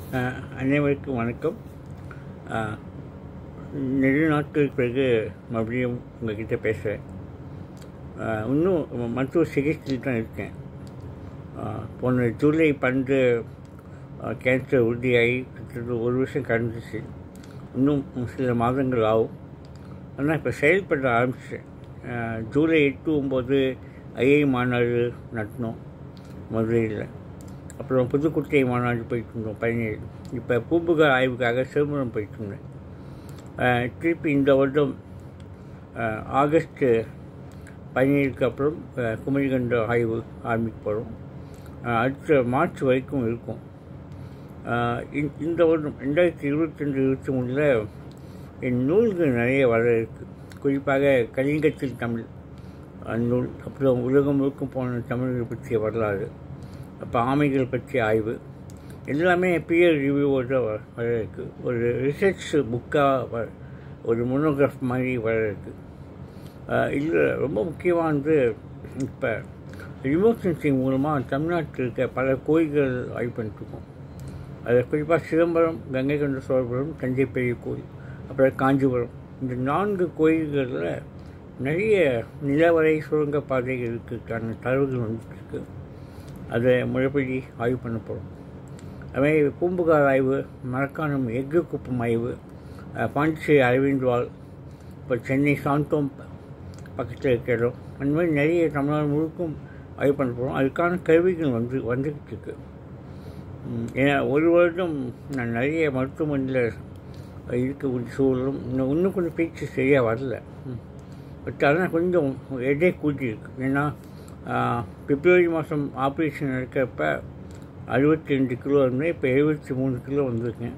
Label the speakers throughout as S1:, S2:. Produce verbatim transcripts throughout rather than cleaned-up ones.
S1: அனைவருக்கும் வணக்கம். நெடு நாட்களுக்கு பிறகு மறுபடியும் உங்கள்கிட்ட பேசுகிறேன். இன்னும் மருத்துவ சிகிச்சையில் தான் இருக்கேன். போன ஜூலை பன்னெண்டு கேன்சர் உறுதியாகி கிட்டத்தட்ட ஒரு வருஷம் கடந்துச்சு. இன்னும் சில மாதங்கள் ஆகும். ஆனால் இப்போ செயல்பட ஆரம்பிச்சேன். ஜூலை எட்டு ஒம்பது ஐஐ மாநாடு நடத்தினோம் மதுரையில். அப்புறம் புதுக்கோட்டை மாநாடு போயிட்டு இருந்தோம் பதினேழு. இப்போ பூம்புகார் ஆய்வுக்காக சிதம்பரம் போயிட்டு இருந்தேன். திருப்பி இந்த வருடம் ஆகஸ்ட் பதினேழுக்கு அப்புறம் குமரிகண்ட ஆய்வு ஆரம்பிக்க போகிறோம். அடுத்த மார்ச் வரைக்கும் இருக்கும். இந்த வருடம் ரெண்டாயிரத்தி இருபத்தஞ்சு இருபத்தி மூணில் என் நூல்கள் நிறைய வர இருக்குது. குறிப்பாக கலிங்கத்தில் தமிழ் நூல், அப்புறம் உலகம் முழுக்கும் போன தமிழர்கள் பற்றிய வரலாறு, அப்போ ஆமைகள் பற்றிய ஆய்வு, எல்லாமே பியர் ரிவ்யூவோடு வர இருக்குது. ஒரு ரிசர்ச் புக்காக வ ஒரு மோனோகிராஃப் மாதிரி வர இருக்குது. இதில் ரொம்ப முக்கியமானது, இப்போ ரிமோட் சென்சிங் மூலமாக தமிழ்நாட்டில் இருக்க பல கோயில்கள் ஆய்வு பண்ணிட்டுருக்கோம். அது குறிப்பாக சிதம்பரம், கங்கை கொண்ட சோழபுரம், தஞ்சை பெரிய கோயில், அப்புறம் காஞ்சிபுரம், இந்த நான்கு கோயில்களில் நிறைய நிலவரை சுரங்க பாதைகள் இருக்கிறதுக்கான தரவுகள் வந்துட்டுருக்கு. அதை முறைப்படி ஆய்வு பண்ண போகிறோம். அதுமாதிரி பூம்புகார் ஆய்வு, மரக்காணம் எஃகு குப்பம் ஆய்வு, பாண்டிச்சேரி அரவிந்த்வால், இப்போ சென்னை சாந்தோம் பக்கத்தில் இருக்கிற இடம், அந்த மாதிரி நிறைய தமிழ்நாடு முழுக்கும் ஆய்வு பண்ண போகிறோம். அதுக்கான கருவிகள் வந்து வந்துக்கிட்டு இருக்கு. ஏன்னா ஒரு வருடம் நான் நிறைய மருத்துவமனையில் இருக்கக்கூடிய சூழலும் இன்னும் இன்னும் கொஞ்சம் பேச்சு சரியாக வரல. பட் அதனால் கொஞ்சம் எடை கூட்டியிருக்கு. ஏன்னா பிப்ரவரி மாதம் ஆப்ரேஷன் நடக்கிறப்ப அறுபத்தி ரெண்டு கிலோ இருந்தேன். இப்போ எழுபத்தி மூணு கிலோ வந்திருக்கேன்.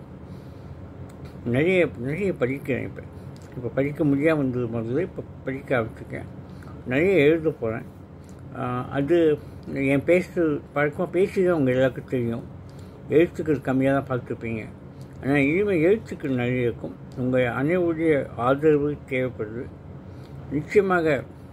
S1: நிறைய நிறைய படிக்கிறேன். இப்போ இப்போ படிக்க முடியாமல் வந்தது முதல்ல, இப்போ படிக்க ஆரம்பிச்சிருக்கேன். நிறைய எழுத போகிறேன். அது என் பேசு பழக்கமாக பேசி தான் உங்கள் எல்லாருக்கும் தெரியும். எழுத்துக்கள் கம்மியாக தான் பார்த்துருப்பீங்க. ஆனால் இனிமேல் எழுத்துக்கள் நிறைய இருக்கும். உங்கள் அனைவருடைய ஆதரவு தேவைப்படுது. நிச்சயமாக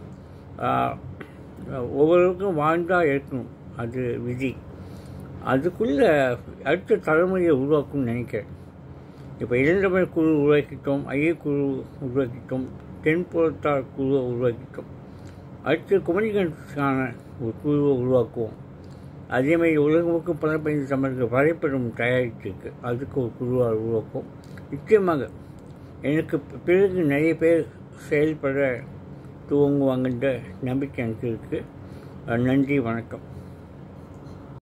S1: ஒவ்வொருவருக்கும் வாழ்ந்தால் இருக்கணும், அது விதி. அதுக்குள்ளே அடுத்த தலைமுறையை உருவாக்கும்னு நினைக்கிறேன். இப்போ இளந்தமிழ் குழு உருவாக்கிட்டோம், ஐய குழு உருவாக்கிட்டோம், தென்புறத்தார் குழுவை உருவாக்கிட்டோம். அடுத்து குமரிகண்டுக்கான ஒரு குழுவை உருவாக்குவோம். அதேமாதிரி உலகமுக்கும் பதினைந்து தமிழர்கள் வரைபடம் தயாரிச்சிருக்கு, அதுக்கு ஒரு குழுவாக உருவாக்கும். நிச்சயமாக எனக்கு பிறகு நிறைய பேர் செயல்பட துவங்குவாங்கன்ற நம்பிக்கை எனக்கு இருக்குது. நன்றி, வணக்கம்.